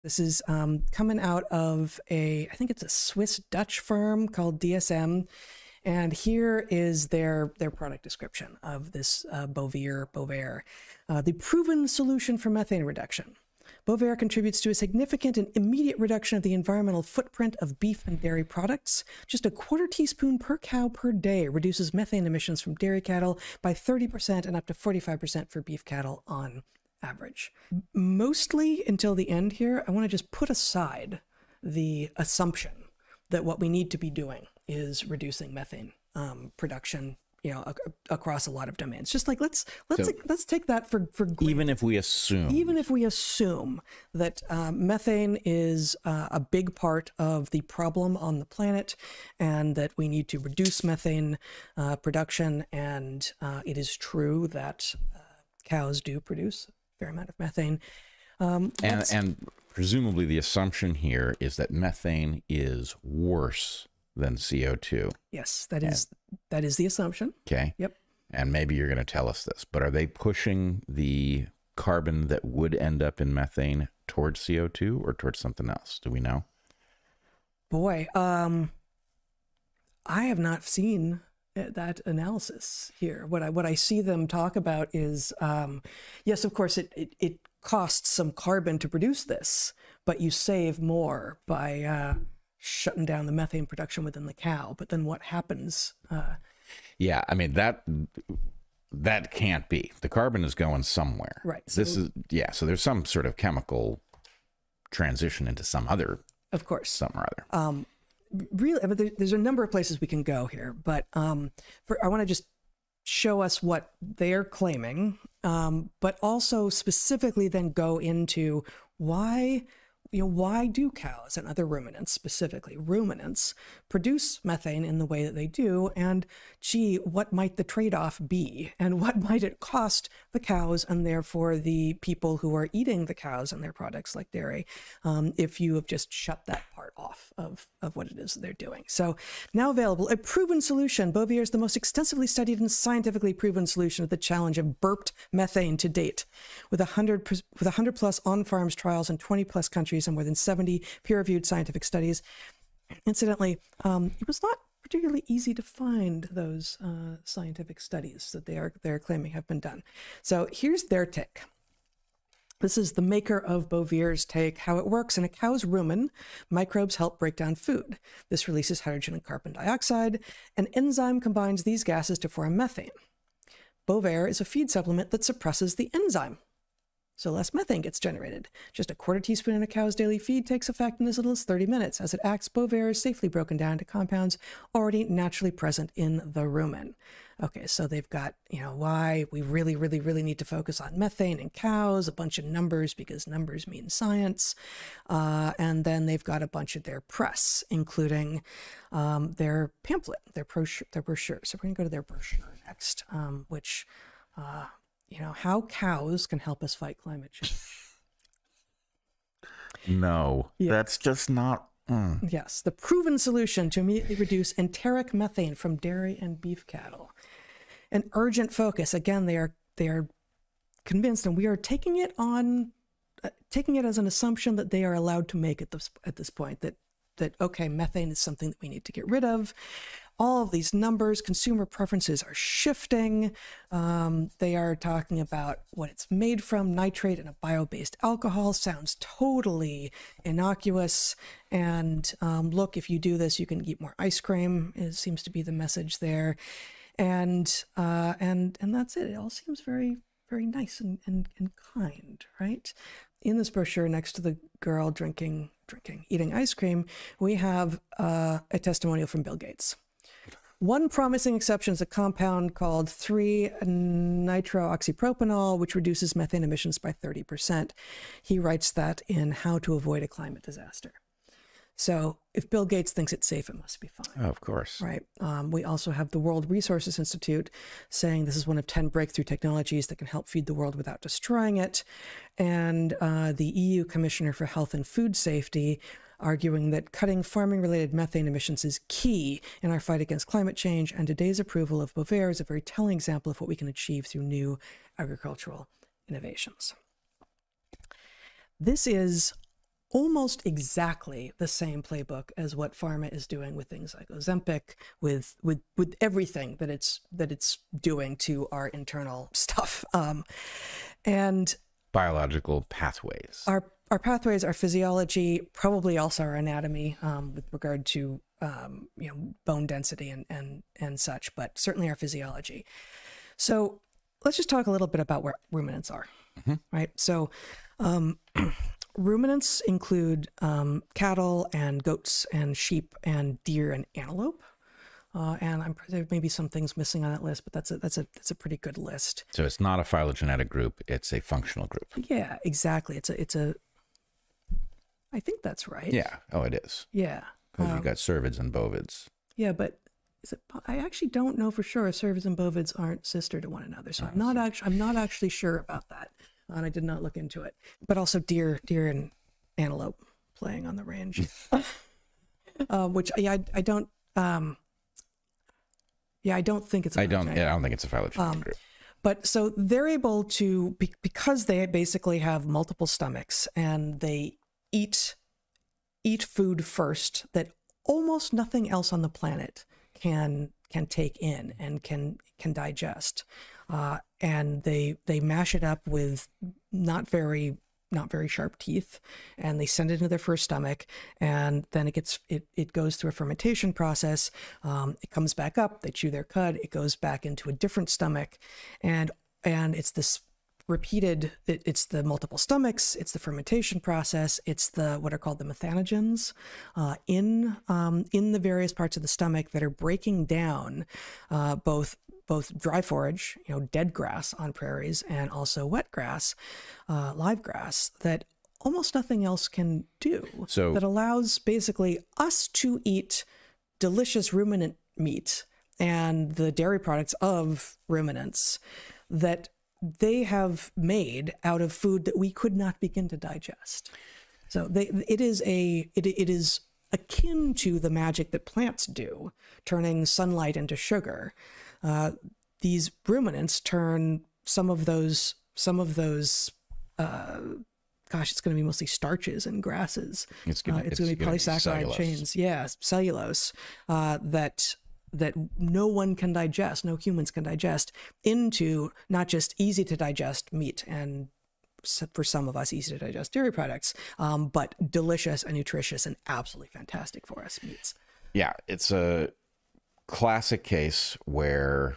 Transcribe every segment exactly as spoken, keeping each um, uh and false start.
This is um, coming out of a, I think it's a Swiss-Dutch firm called D S M. And here is their, their product description of this uh, Bovaer, Bovaer. Uh, the proven solution for methane reduction. Bovaer contributes to a significant and immediate reduction of the environmental footprint of beef and dairy products. Just a quarter teaspoon per cow per day reduces methane emissions from dairy cattle by thirty percent and up to forty-five percent for beef cattle on average. Mostly until the end here, I want to just put aside the assumption that what we need to be doing is reducing methane um, production, you know, ac across a lot of domains. Just like let's let's so, let's take that for for granted. Even if we assume, even if we assume that uh, methane is uh, a big part of the problem on the planet, and that we need to reduce methane uh, production, and uh, it is true that uh, cows do produce a fair amount of methane, um, and and presumably the assumption here is that methane is worse than C O two. Yes, that is and, that is the assumption. Okay. Yep. And maybe you're going to tell us this, but are they pushing the carbon that would end up in methane towards C O two or towards something else? Do we know? Boy, um, I have not seen that analysis here. What I what I see them talk about is, um, yes, of course, it, it it costs some carbon to produce this, but you save more by uh, shutting down the methane production within the cow. But then what happens? Uh, yeah, I mean, that that can't be. The carbon is going somewhere. Right. So this is, yeah, so there's some sort of chemical transition into some other, of course, some or other. Um, really, but there, there's a number of places we can go here. But um, for, I want to just show us what they're claiming, um, but also specifically then go into why you know, why do cows and other ruminants, specifically ruminants, produce methane in the way that they do? And gee, what might the trade-off be? And what might it cost the cows and therefore the people who are eating the cows and their products like dairy um, if you have just shut that part off of, of what it is that they're doing? So now available, a proven solution. Bovaer is the most extensively studied and scientifically proven solution of the challenge of burped methane to date. With one hundred, with one hundred plus on-farms trials in twenty plus countries and more than seventy peer-reviewed scientific studies. Incidentally, um, it was not particularly easy to find those uh, scientific studies that they are they're claiming have been done. So here's their take. This is the maker of Bovaer's take. How it works: in a cow's rumen, microbes help break down food. This releases hydrogen and carbon dioxide. An enzyme combines these gases to form methane. Bovaer is a feed supplement that suppresses the enzyme, so less methane gets generated. Just a quarter teaspoon in a cow's daily feed takes effect in as little as thirty minutes. As it acts, Bovaer is safely broken down to compounds already naturally present in the rumen. Okay, so they've got, you know, why we really, really, really need to focus on methane in cows, a bunch of numbers because numbers mean science. Uh, and then they've got a bunch of their press, including um, their pamphlet, their brochure, their brochure. So we're going to go to their brochure next, um, which... Uh, you know, how cows can help us fight climate change. No, yeah. That's just not. Mm. Yes, the proven solution to immediately reduce enteric methane from dairy and beef cattle. An urgent focus. Again, they are they are convinced, and we are taking it on, uh, taking it as an assumption that they are allowed to make at this at this point. That that okay, methane is something that we need to get rid of. All of these numbers, consumer preferences are shifting. Um, they are talking about what it's made from, nitrate and a bio-based alcohol. Sounds totally innocuous. And um, look, if you do this, you can eat more ice cream. It seems to be the message there. And uh, and and that's it. It all seems very, very nice and, and, and kind, right? In this brochure, next to the girl drinking, drinking, eating ice cream, we have uh, a testimonial from Bill Gates. One promising exception is a compound called three nitrooxypropanol, which reduces methane emissions by thirty percent. He writes that in How to Avoid a Climate Disaster. So if Bill Gates thinks it's safe, it must be fine. Oh, of course. Right. Um, we also have the World Resources Institute saying this is one of ten breakthrough technologies that can help feed the world without destroying it. And uh, the E U Commissioner for Health and Food Safety arguing that cutting farming-related methane emissions is key in our fight against climate change, and today's approval of Bovaer is a very telling example of what we can achieve through new agricultural innovations. This is almost exactly the same playbook as what pharma is doing with things like Ozempic, with with with everything that it's that it's doing to our internal stuff. Um, and biological pathways. Our our pathways, our physiology, probably also our anatomy, um, with regard to um, you know, bone density and and and such, but certainly our physiology. So let's just talk a little bit about where ruminants are, mm-hmm. right? So um, ruminants include um, cattle and goats and sheep and deer and antelope. Uh, and I'm there may be some things missing on that list, but that's a that's a that's a pretty good list. So it's not a phylogenetic group; it's a functional group. Yeah, exactly. It's a it's a. I think that's right. Yeah. Oh, it is. Yeah. Because um, you've got cervids and bovids. Yeah, but is it? I actually don't know for sure if cervids and bovids aren't sister to one another. So oh, I'm not actually I'm not actually sure about that, and I did not look into it. But also deer, deer and antelope playing on the range, uh, which yeah, I, I don't. Um, Yeah, I don't think it's. A I don't. Yeah, I don't think it's a phylogenetic um, group. But so they're able to, be, because they basically have multiple stomachs and they eat eat food first that almost nothing else on the planet can can take in and can can digest, uh, and they they mash it up with not very. not very sharp teeth, and they send it into their first stomach, and then it gets it it goes through a fermentation process. Um, it comes back up, they chew their cud, it goes back into a different stomach, and and it's this repeated. It, it's the multiple stomachs, it's the fermentation process, it's the what are called the methanogens uh, in um, in the various parts of the stomach that are breaking down uh, both. both dry forage, you know, dead grass on prairies, and also wet grass, uh, live grass, that almost nothing else can do. So that allows basically us to eat delicious ruminant meat and the dairy products of ruminants that they have made out of food that we could not begin to digest. So they, it is a, it, it is akin to the magic that plants do, turning sunlight into sugar. Uh, these ruminants turn some of those, some of those, uh, gosh, it's going to be mostly starches and grasses. It's going uh, to be polysaccharide chains. Yeah, cellulose uh, that that no one can digest, no humans can digest, into not just easy to digest meat and for some of us easy to digest dairy products, um, but delicious and nutritious and absolutely fantastic for us meats. Yeah, it's a classic case where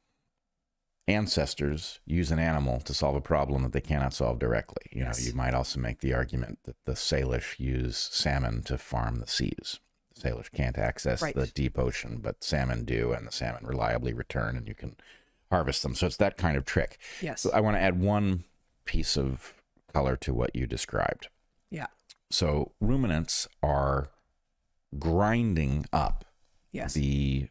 ancestors use an animal to solve a problem that they cannot solve directly. You yes. know, you might also make the argument that the Salish use salmon to farm the seas. The Salish can't access right. the deep ocean, but salmon do, and the salmon reliably return, and you can harvest them. So it's that kind of trick. Yes. So I want to add one piece of color to what you described. Yeah. So ruminants are grinding up yes. the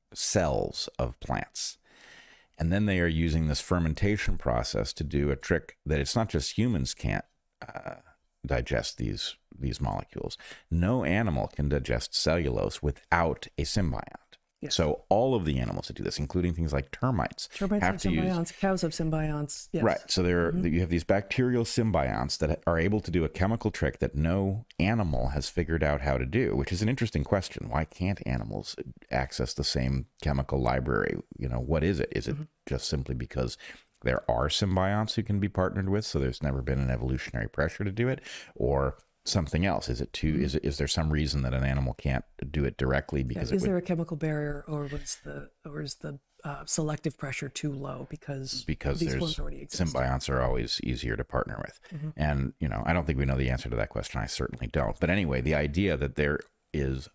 cells of plants. And then they are using this fermentation process to do a trick that it's not just humans can't uh, digest these, these molecules. No animal can digest cellulose without a symbiont. Yes. So all of the animals that do this, including things like termites, termites have have to symbionts, use... cows have symbionts. Yes. Right. So there, mm-hmm. you have these bacterial symbionts that are able to do a chemical trick that no animal has figured out how to do, which is an interesting question. Why can't animals access the same chemical library? You know, what is it? Is it mm-hmm. just simply because there are symbionts who can be partnered with, so there's never been an evolutionary pressure to do it, or something else? Is it too? Mm-hmm. Is it? Is there some reason that an animal can't do it directly? Because yeah, is it would, there a chemical barrier, or was the or is the uh, selective pressure too low because because these there's ones already exist? Symbionts are always easier to partner with, mm-hmm. and you know I don't think we know the answer to that question. I certainly don't. But anyway, the idea that there is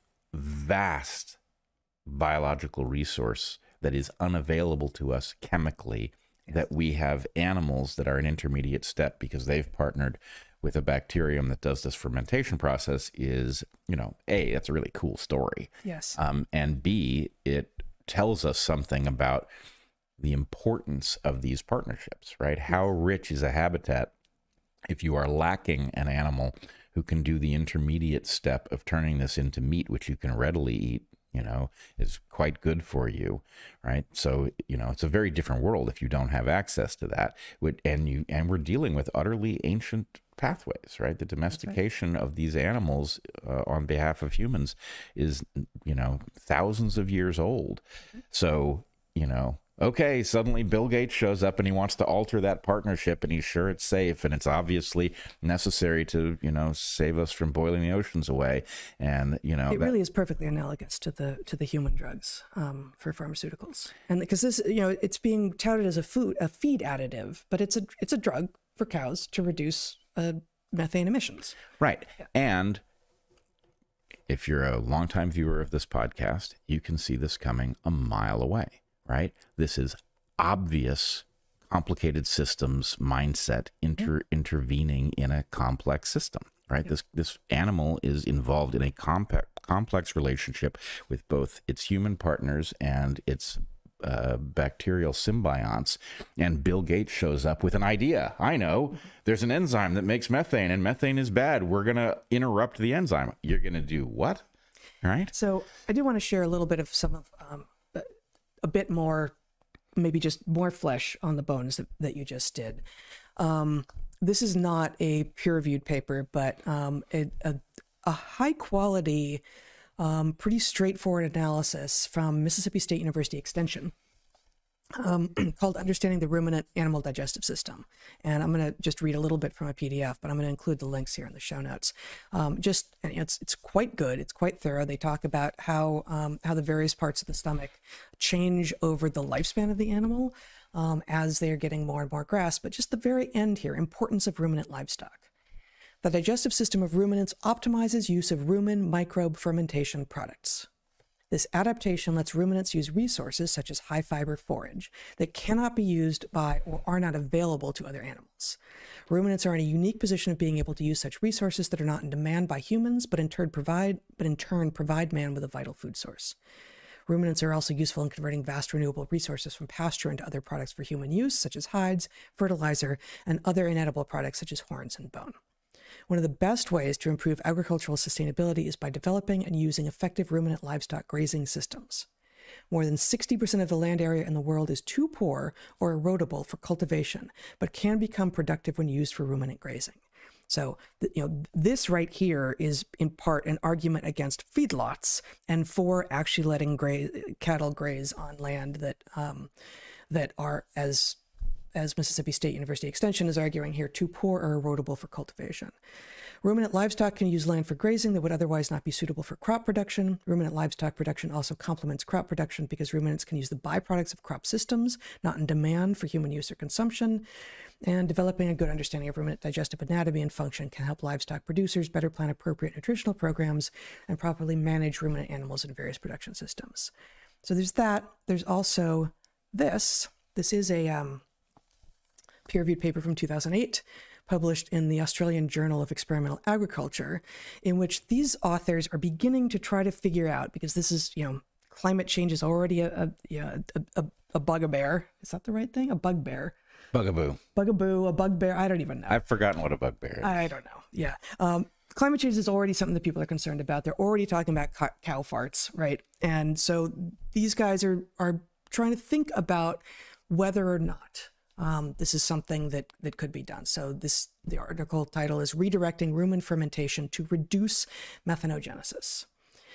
vast biological resource that is unavailable to us chemically, yes. that we have animals that are an intermediate step because they've partnered with a bacterium that does this fermentation process is, you know, A, that's a really cool story. Yes. Um, and B, it tells us something about the importance of these partnerships, right? How rich is a habitat if you are lacking an animal who can do the intermediate step of turning this into meat, which you can readily eat, you know, is quite good for you, right? So, you know, it's a very different world if you don't have access to that. And you and we're dealing with utterly ancient pathways, right? The domestication right. of these animals uh, on behalf of humans is, you know, thousands of years old. Mm-hmm. So, you know, okay, suddenly Bill Gates shows up and he wants to alter that partnership, and he's sure it's safe and it's obviously necessary to, you know, save us from boiling the oceans away. And, you know, it that... really is perfectly analogous to the to the human drugs um, for pharmaceuticals. And because this, you know, it's being touted as a food, a feed additive, but it's a it's a drug for cows to reduce uh, methane emissions. Right. Yeah. And if you're a longtime viewer of this podcast, you can see this coming a mile away. Right? This is obvious, complicated systems mindset inter yeah. intervening in a complex system, right? Yeah. This this animal is involved in a complex complex relationship with both its human partners and its uh, bacterial symbionts. And Bill Gates shows up with an idea. I know there's an enzyme that makes methane, and methane is bad. We're going to interrupt the enzyme. You're going to do what? All right. So I do want to share a little bit of some of um, a bit more, maybe just more flesh on the bones that, that you just did. Um, this is not a peer-reviewed paper, but um, a, a, a high-quality, um, pretty straightforward analysis from Mississippi State University Extension um, called Understanding the Ruminant Animal Digestive System. And I'm going to just read a little bit from a P D F, but I'm going to include the links here in the show notes. Um, just, and it's, it's quite good. It's quite thorough. They talk about how, um, how the various parts of the stomach change over the lifespan of the animal um, as they're getting more and more grass. But just the very end here, importance of ruminant livestock. The digestive system of ruminants optimizes use of rumen microbe fermentation products. This adaptation lets ruminants use resources such as high fiber forage that cannot be used by or are not available to other animals. Ruminants are in a unique position of being able to use such resources that are not in demand by humans, but in turn provide, but in turn provide man with a vital food source. Ruminants are also useful in converting vast renewable resources from pasture into other products for human use, such as hides, fertilizer, and other inedible products such as horns and bone. One of the best ways to improve agricultural sustainability is by developing and using effective ruminant livestock grazing systems. More than sixty percent of the land area in the world is too poor or erodible for cultivation, but can become productive when used for ruminant grazing. So, you know, this right here is in part an argument against feedlots and for actually letting gra cattle graze on land that um, that are, as as Mississippi State University Extension is arguing here, too poor or erodible for cultivation. Ruminant livestock can use land for grazing that would otherwise not be suitable for crop production. Ruminant livestock production also complements crop production because ruminants can use the byproducts of crop systems, not in demand for human use or consumption. And developing a good understanding of ruminant digestive anatomy and function can help livestock producers better plan appropriate nutritional programs and properly manage ruminant animals in various production systems. So there's that. There's also this. This is a um, peer-reviewed paper from two thousand eight, published in the Australian Journal of Experimental Agriculture, in which these authors are beginning to try to figure out, because this is, you know, climate change is already a, a, yeah, a, a, a bugbear. Is that the right thing? A bugbear. Bugaboo. Bugaboo, a bugbear. I don't even know. I've forgotten what a bugbear is. I don't know. Yeah. Um, climate change is already something that people are concerned about. They're already talking about cow farts, right? And so these guys are, are trying to think about whether or not Um, this is something that, that could be done. So this, the article title is Redirecting Rumen Fermentation to Reduce Methanogenesis.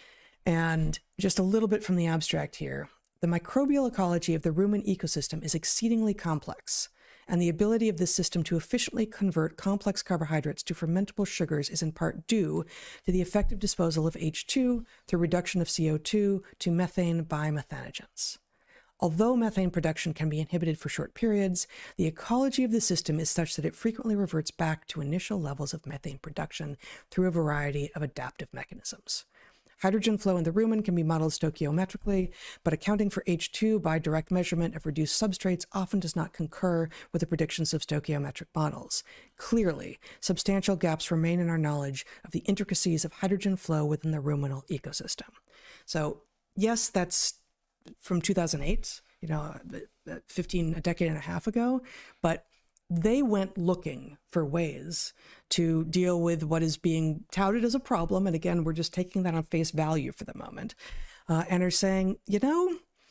And just a little bit from the abstract here, the microbial ecology of the rumen ecosystem is exceedingly complex, and the ability of this system to efficiently convert complex carbohydrates to fermentable sugars is in part due to the effective disposal of H two through reduction of C O two to methane by methanogens. Although methane production can be inhibited for short periods, the ecology of the system is such that it frequently reverts back to initial levels of methane production through a variety of adaptive mechanisms. Hydrogen flow in the rumen can be modeled stoichiometrically, but accounting for H two by direct measurement of reduced substrates often does not concur with the predictions of stoichiometric models. Clearly, substantial gaps remain in our knowledge of the intricacies of hydrogen flow within the ruminal ecosystem. So, yes, that's from two thousand eight, you know, fifteen, a decade and a half ago, but they went looking for ways to deal with what is being touted as a problem. And again, we're just taking that on face value for the moment, uh, and are saying, you know,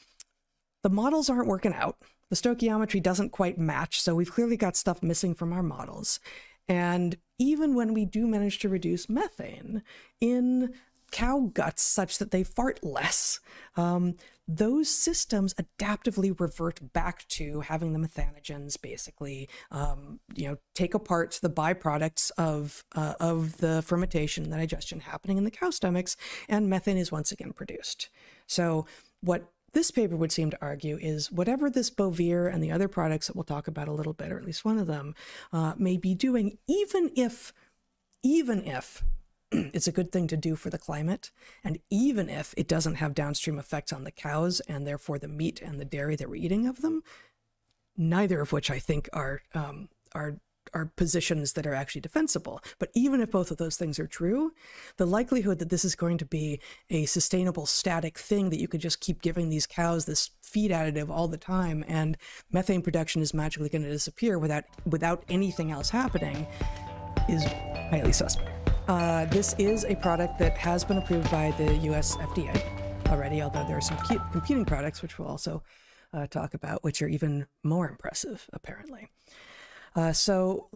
the models aren't working out. The stoichiometry doesn't quite match. So we've clearly got stuff missing from our models. And even when we do manage to reduce methane in cow guts such that they fart less, um, those systems adaptively revert back to having the methanogens basically, um, you know, take apart the byproducts of uh, of the fermentation and the digestion happening in the cow stomachs, and methane is once again produced. So what this paper would seem to argue is whatever this Bovaer and the other products that we'll talk about a little bit, or at least one of them, uh, may be doing, even if, even if it's a good thing to do for the climate, and even if it doesn't have downstream effects on the cows and therefore the meat and the dairy that we're eating of them, neither of which I think are um, are are positions that are actually defensible. But even if both of those things are true, the likelihood that this is going to be a sustainable static thing that you could just keep giving these cows this feed additive all the time and methane production is magically going to disappear without without anything else happening is highly suspect. Uh, this is a product that has been approved by the U S F D A already, although there are some competing products, which we'll also uh, talk about, which are even more impressive, apparently. Uh, so